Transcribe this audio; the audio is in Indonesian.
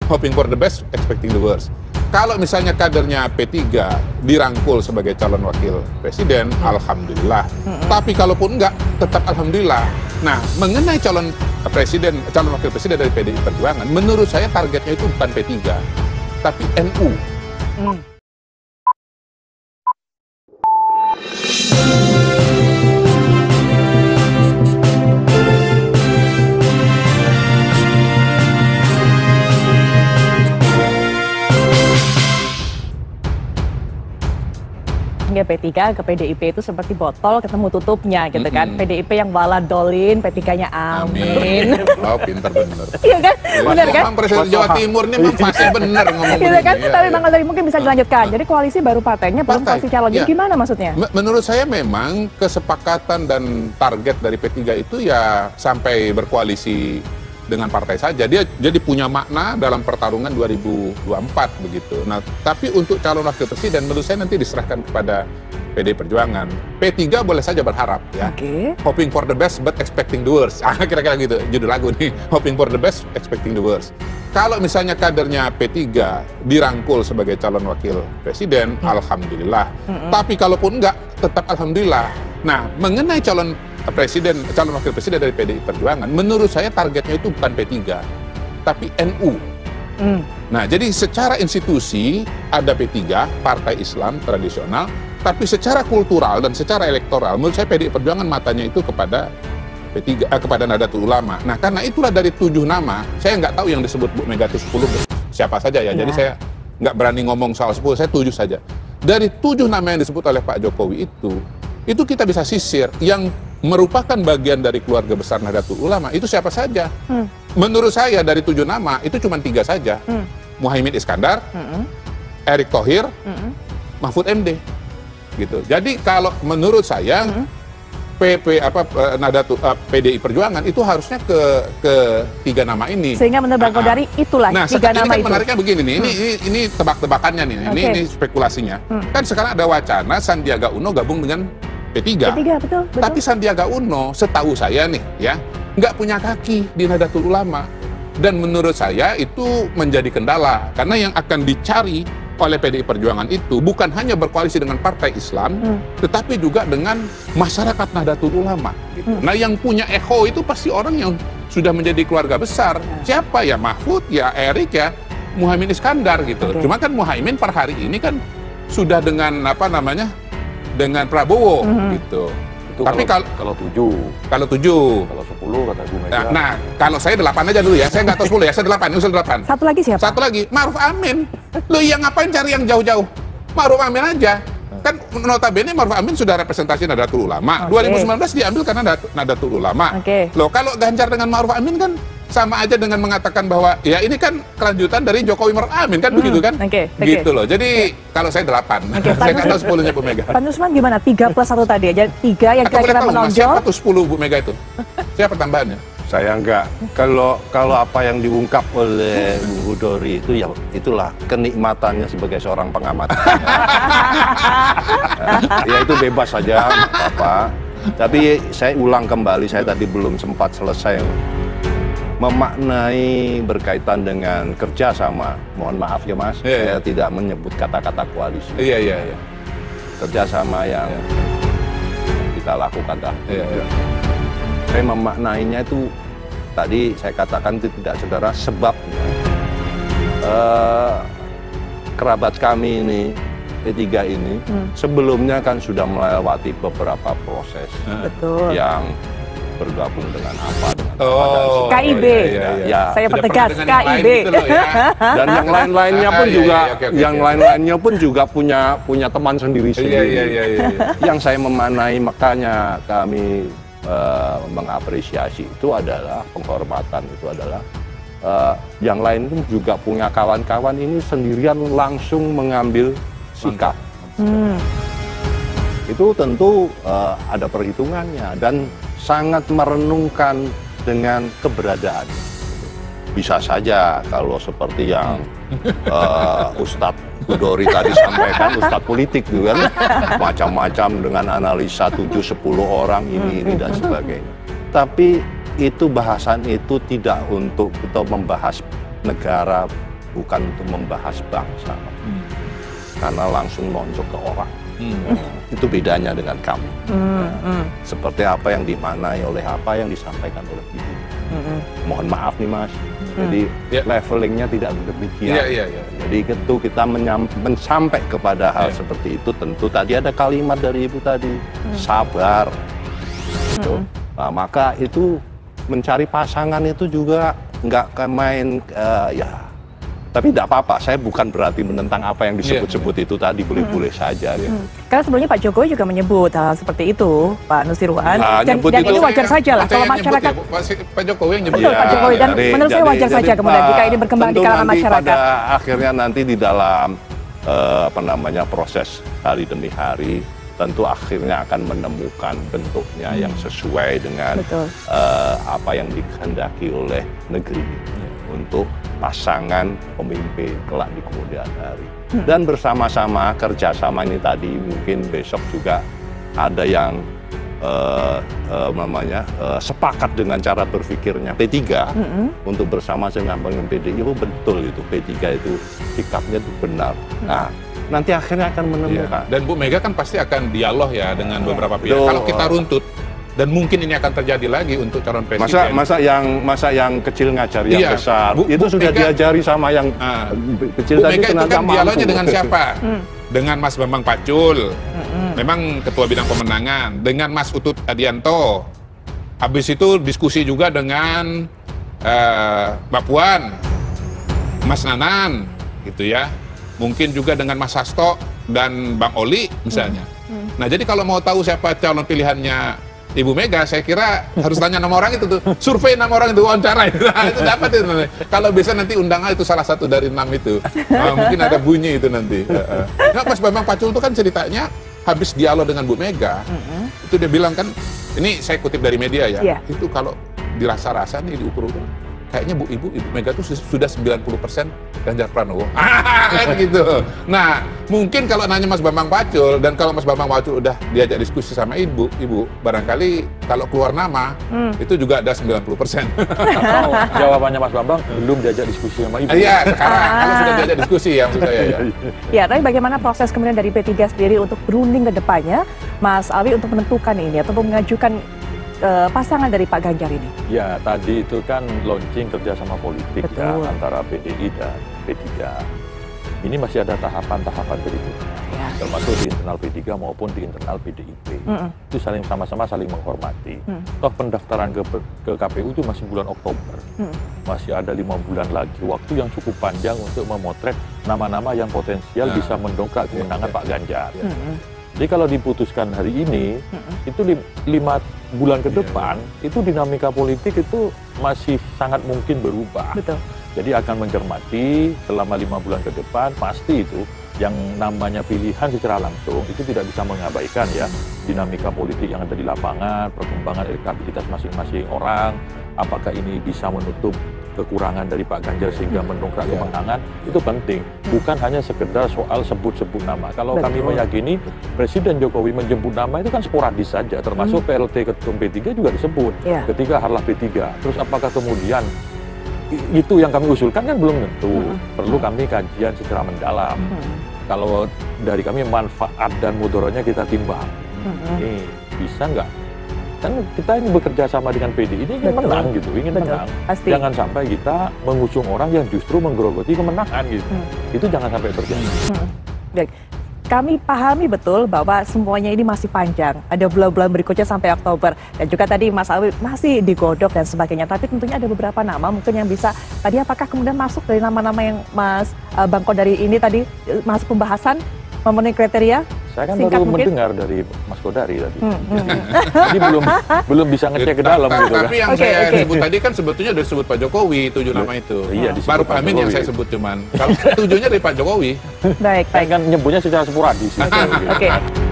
hoping for the best, expecting the worst. Kalau misalnya kadernya P3 dirangkul sebagai calon wakil presiden, alhamdulillah. Tapi kalaupun enggak, tetap alhamdulillah. Nah, mengenai calon wakil presiden dari PDI Perjuangan, menurut saya targetnya itu bukan P3, tapi NU. Hingga P3 ke PDIP itu seperti botol ketemu tutupnya gitu kan. PDIP yang baladolin, P3-nya amin. Oh, pinter bener. Iya kan? Bener kan? Memang Presiden Jawa Timur ini memang pasti bener ngomong gitu kan? begini. Tapi Bang Al mungkin bisa dilanjutkan. Jadi koalisi baru partainya, belum koalisi calon. Jadi gimana maksudnya? Menurut saya memang kesepakatan dan target dari P3 itu ya sampai berkoalisi dengan partai saja. Dia jadi punya makna dalam pertarungan 2024 begitu. Nah, tapi untuk calon wakil presiden menurut saya nanti diserahkan kepada PDI Perjuangan. P3 boleh saja berharap ya. Hoping for the best but expecting the worst. Kira-kira gitu judul lagu nih. Hoping for the best, expecting the worst. Kalau misalnya kadernya P3 dirangkul sebagai calon wakil presiden, alhamdulillah. Tapi kalaupun enggak, tetap alhamdulillah. Nah, mengenai calon wakil presiden dari PDI Perjuangan, menurut saya targetnya itu bukan P3, tapi NU. Nah, jadi secara institusi ada P3, Partai Islam tradisional, tapi secara kultural dan secara elektoral, menurut saya PDI Perjuangan matanya itu kepada P3, kepada Nahdlatul Ulama. Nah, karena itulah dari 7 nama, saya nggak tahu yang disebut Bu Mega itu 10 siapa saja ya. Jadi saya nggak berani ngomong soal 10, saya 7 saja. Dari 7 nama yang disebut oleh Pak Jokowi itu kita bisa sisir yang merupakan bagian dari keluarga besar Nahdlatul Ulama itu siapa saja. Menurut saya dari 7 nama itu cuma 3 saja. Muhaimin Iskandar, Erick Thohir, Mahfud MD. Gitu. Jadi kalau menurut saya PDI Perjuangan itu harusnya ke 3 nama ini. Sehingga menurut Bang Kodari itulah 3 nama kan itu. Menariknya begini nih, ini tebak-tebakannya nih, ini spekulasinya. Kan sekarang ada wacana Sandiaga Uno gabung dengan P3. Betul. Tapi Sandiaga Uno, setahu saya nih ya, nggak punya kaki di Nahdlatul Ulama. Dan menurut saya itu menjadi kendala. Karena yang akan dicari oleh PDI Perjuangan itu bukan hanya berkoalisi dengan partai Islam, tetapi juga dengan masyarakat Nahdlatul Ulama. Gitu. Nah, yang punya echo itu pasti orang yang sudah menjadi keluarga besar. Siapa ya? Mahfud, ya Erick, ya Muhaimin Iskandar gitu. Cuma kan Muhaimin per hari ini kan sudah dengan dengan Prabowo gitu. Itu tapi kalau 7. Kalau 7. Kalau 10 kata Bu Mega. Nah, kalau saya 8 aja dulu ya. Saya nggak tahu 10 ya. Saya 8. Usul 8. Satu lagi siapa? Satu lagi, Ma'ruf Amin. Loh, yang ngapain cari yang jauh-jauh? Ma'ruf Amin aja. Kan notabene Ma'ruf Amin sudah representasi Nahdlatul Ulama. 2019 diambil karena Nahdlatul Ulama. Loh, kalau Ganjar dengan Ma'ruf Amin kan sama aja dengan mengatakan bahwa ya ini kan kelanjutan dari Jokowi Ma'ruf Amin kan begitu kan? Gitu loh. Jadi kalau saya 8. Saya nggak tahu 10-nya Bu Mega. Pak Nusman gimana? 3 plus 1 tadi aja. 3 yang kira-kira menonjol. Siapa tuh 10 Bu Mega itu? Siapa tambahannya? Saya enggak. Kalau apa yang diungkap oleh Bu Hudori itu ya itulah kenikmatannya sebagai seorang pengamat. Ya itu bebas saja, apa. Tapi saya ulang kembali, saya tadi belum sempat selesai memaknai berkaitan dengan kerjasama. Mohon maaf ya Mas, saya tidak menyebut kata-kata koalisi. Iya. Kerjasama yang kita lakukan saya memaknainya itu tadi saya katakan itu tidak saudara sebabnya kerabat kami ini P3 ini sebelumnya kan sudah melewati beberapa proses yang bergabung dengan apa KIB. Ya, saya pertegas KIB. Gitu loh, ya. Dan yang lain-lainnya pun lain-lainnya pun juga punya teman sendiri-sendiri. Yang saya memaknai makanya kami mengapresiasi itu adalah penghormatan, itu adalah yang lain pun juga punya kawan-kawan ini sendirian langsung mengambil sikap. Itu tentu ada perhitungannya dan sangat merenungkan dengan keberadaan. Bisa saja kalau seperti yang Ustadz Hudori tadi sampaikan, Ustadz politik juga kan, macam-macam dengan analisa 7-10 orang ini dan sebagainya. Tapi itu bahasan itu tidak untuk kita membahas negara bukan untuk membahas bangsa, karena langsung nonjok ke orang. Itu bedanya dengan kami. Seperti apa yang dimaknai oleh apa yang disampaikan oleh Ibu. Mohon maaf nih Mas, jadi levelingnya tidak demikian. Jadi itu kita mensampai kepada hal seperti itu, tentu tadi ada kalimat dari Ibu tadi, sabar. Gitu. Nah, maka itu mencari pasangan itu juga nggak main tapi tidak apa-apa, saya bukan berarti menentang apa yang disebut-sebut itu tadi, boleh-boleh saja. Karena sebelumnya Pak Jokowi juga menyebut hal seperti itu, Pak Nusirwan, dan ini wajar saja lah kalau masyarakat. Pak Jokowi yang nyebut. Betul, Pak Jokowi, dan menurut saya wajar saja kemudian jika ini berkembang di kalangan masyarakat. Pada akhirnya nanti di dalam proses hari demi hari, tentu akhirnya akan menemukan bentuknya yang sesuai dengan apa yang dikehendaki oleh negeri untuk pasangan pemimpin kelak di kemudian hari. Dan bersama-sama kerjasama ini tadi mungkin besok juga ada yang sepakat dengan cara berpikirnya P3 untuk bersama dengan PDI. Oh betul itu, P3 itu sikapnya itu benar. Nah, nanti akhirnya akan menemukan. Dan Bu Mega kan pasti akan dialog ya dengan beberapa pihak. Kalau kita runtut, dan mungkin ini akan terjadi lagi untuk calon presiden. Masa yang kecil ngajar yang besar. Itu sudah Mega, diajari sama yang kecil Bu tadi. Mega itu kan dialognya dengan siapa? Dengan Mas Bambang Pacul, memang ketua bidang pemenangan. Dengan Mas Utut Adianto. Habis itu diskusi juga dengan Mbak Puan, Mas Nanan, gitu ya. Mungkin juga dengan Mas Hasto dan Bang Oli misalnya. Nah, jadi kalau mau tahu siapa calon pilihannya Ibu Mega, saya kira harus tanya nama orang itu tuh, survei nama orang itu, wawancara itu, nah, itu dapat itu. Kalau bisa nanti undangan itu salah satu dari 6 itu, mungkin ada bunyi itu nanti. Nah, Mas Bambang Pacul itu kan ceritanya habis dialog dengan Bu Mega, itu dia bilang kan, ini saya kutip dari media ya, itu kalau dirasa-rasa nih diukur-ukur, kayaknya Ibu Mega itu sudah 90% Ganjar Pranowo. Kan gitu. Nah, mungkin kalau nanya Mas Bambang Pacul, dan kalau Mas Bambang Pacul udah diajak diskusi sama Ibu, barangkali kalau keluar nama, itu juga ada 90%. Oh, jawabannya Mas Bambang, belum diajak diskusi sama Ibu. Iya, sekarang kalau sudah diajak diskusi ya maksud saya ya. Ya, tapi bagaimana proses kemudian dari P3 sendiri untuk berunding ke depannya, Mas Awi, untuk menentukan ini atau mengajukan pasangan dari Pak Ganjar ini? Ya, tadi itu kan launching kerjasama politik ya antara PDI dan P3. Ini masih ada tahapan-tahapan berikutnya, termasuk di internal P3 maupun di internal PDIP. Itu sama-sama saling menghormati. Toh pendaftaran ke KPU itu masih bulan Oktober. Masih ada 5 bulan lagi, waktu yang cukup panjang untuk memotret nama-nama yang potensial bisa mendongkrak kemenangan Pak Ganjar. Jadi kalau diputuskan hari ini, itu 5 bulan ke depan, itu dinamika politik itu masih sangat mungkin berubah. Betul. Jadi akan mencermati selama 5 bulan ke depan, pasti itu yang namanya pilihan secara langsung, itu tidak bisa mengabaikan ya dinamika politik yang ada di lapangan, perkembangan elektabilitas masing-masing orang, apakah ini bisa menutup kekurangan dari Pak Ganjar sehingga mendongkrak kemenangan, itu penting. Bukan hanya sekedar soal sebut-sebut nama. Kalau kami meyakini Presiden Jokowi menyebut nama itu kan sporadis saja, termasuk PLT Ketum P3 juga disebut ketika harlah P3. Terus apakah kemudian itu yang kami usulkan kan belum tentu. Perlu kami kajian secara mendalam. Kalau dari kami manfaat dan mudaratnya kita timbang. Ini bisa nggak? Kan kita ini bekerja sama dengan PDI ini ingin menang gitu, ingin menang. Pasti. Jangan sampai kita mengusung orang yang justru menggerogoti kemenangan gitu. Itu jangan sampai terjadi. Baik. Kami pahami betul bahwa semuanya ini masih panjang. Ada bulan-bulan berikutnya sampai Oktober. Dan juga tadi Mas Awi masih digodok dan sebagainya. Tapi tentunya ada beberapa nama mungkin yang bisa, tadi apakah kemudian masuk dari nama-nama yang Mas Bang Kodari ini tadi masuk pembahasan, memenuhi kriteria? Saya kan baru mendengar dari Mas Kodari tadi. Jadi belum bisa ngecek ke dalam gitu kan. Tapi yang saya sebut tadi kan sebetulnya sudah disebut Pak Jokowi, 7 nama itu. Iya, baru Pak Amin yang saya sebut cuman. Kalau 7-nya dari Pak Jokowi. Baik. Kan nyebutnya secara sporadis. Oke.